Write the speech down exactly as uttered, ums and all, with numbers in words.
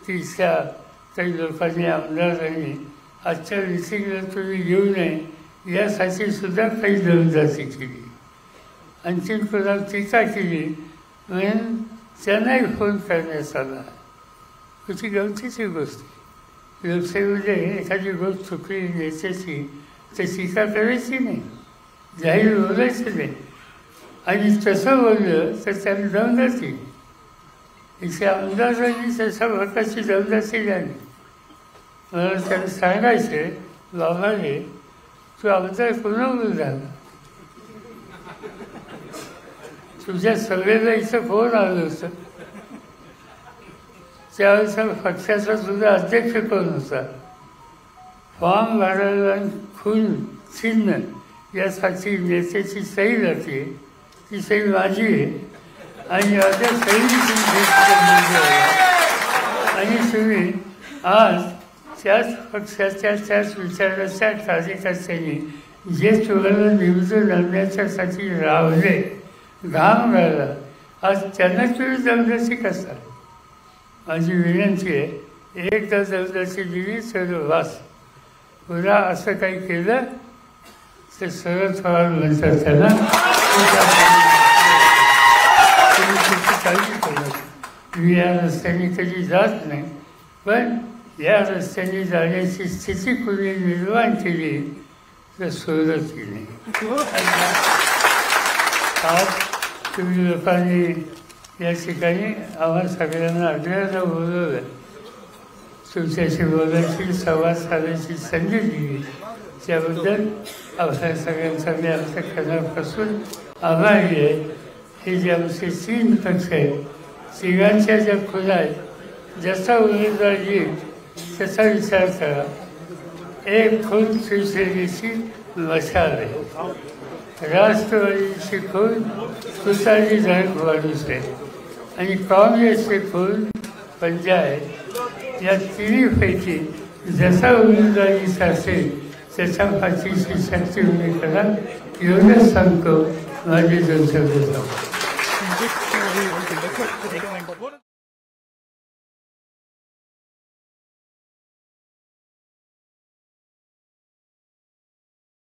तिसऱ्या काही लोकांनी आमदारांनी आजच्या मिटिंगला तुम्ही येऊ नये यासाठी सुद्धा काही दमदाटी केली. आणखीन कोणा टीका केली म्हणून त्यांनाही फोन करण्यात आला. कुठली गमतीची गोष्ट. लोकसेवेमध्ये एखादी गोष्ट चुकली नेत्याची तर टीका करायची नाही, जाहीर बोलायचं नाही. आणि तसं बोललं तर त्यांना दमदाटी. इथे आमदारांनी तशा प्रकारची दमदाटी झाली. मला त्यांना सांगायचे बाबा रे तू आमदार कोणावर झाला, तुझ्या सगळ्याला इथं फोन आलं होतं. त्यावेळेस पक्षाचा तुझा अध्यक्ष कोण होता. फॉर्म भरायला खून चिन्ह यासाठी नेत्याची सही जाते, ती सही माझी आहे आणि माझ्या सही आणि तुम्ही आज त्याच पक्षाच्या त्याच विचाराच्या कार्यकर्त्यांनी जे तुम्हाला निवडून आणण्याच्यासाठी रावले, घाम राहिला, आज त्यांना तुम्ही दमदाटी कसा. माझी विनंती आहे, एकदा दमदाटी दिली तर वास. पुन्हा असं काही केलं तर सरळ थोडा म्हणतात त्यांना काळजी करत. मी या रस्त्याने कधी जात नाही, पण या रस्त्याने जाण्याची स्थिती कोणी निर्माण केली तर सोडत केली. आज तुम्ही लोकांनी या ठिकाणी आम्हा सगळ्यांना आग्रहानं बोलवलं, तुमच्याशी बोलायची संवाद साधायची संधी दिली, त्याबद्दल आपल्या सगळ्यांचा मी आमच्या खऱ्यापासून आभारी आहे. हे जे आमचे तीन पक्ष आहेत, तिघांच्या ज्या खुला आहेत, जसा उमेदवार येईल त्याचा विचार करा. एक खून शिवसेनेची मशाल आहे, राष्ट्रवादीची खून तुतारी धन माणूस आहे आणि काँग्रेसचे खून पंजा आहे. या तिन्हीपैकी जसा उमेदवारी असेल त्याच्या पाठीशी शक्ती उभी करा, एवढंच सांगतो. माझे दोन शब्द